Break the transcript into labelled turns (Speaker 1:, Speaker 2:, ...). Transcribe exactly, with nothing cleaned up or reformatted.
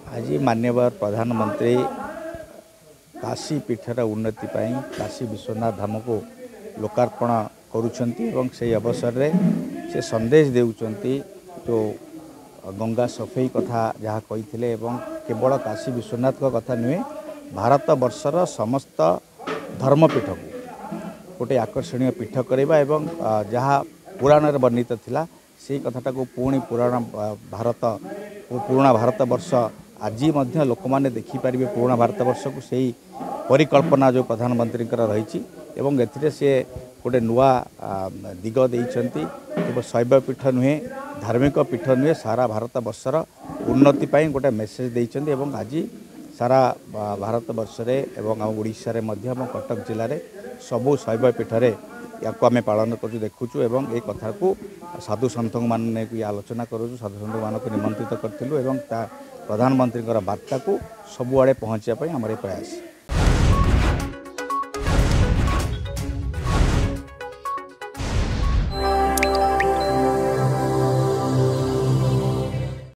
Speaker 1: आज माननीय प्रधानमंत्री काशी पीठर उन्नति पाई काशी विश्वनाथ धाम को लोकार्पण करुँच से अवसर में से संदेश देउचंती जो गंगा सफाई कथा जहाँ कही केवल काशी विश्वनाथ का कथा नुहे भारत वर्षर समस्त धर्मपीठ को गोटे आकर्षणीय पीठ करवा एवं जहाँ पुराण वर्णित थिला से कथाटा को पुणी पुराण भारत पुराणा भारत वर्ष आज लोक मैंने देखिपारे पुराणा भारत वर्ष को सही परिकल्पना जो प्रधानमंत्री रही एवं एथिरे से गोटे नुआ दिग देइचंती केवल शैव पीठ नुहे धार्मिक पीठ नुहे सारा भारत वर्षर उन्नति पाई गोटे मेसेज देइचंती एवं आज सारा भारत वर्ष एवं ओडिशा रे मध्य कटक जिले में सबू शैव पीठरे या आम पालन कर देखुचु एवं ये कथा को साधु सन्थ मान आलोचना करूँ साधु सन्थ मान निमंत्रित करूँ एवं प्रधानमंत्री बार्ता को सबुआड़े पहुँचापी आम प्रयास।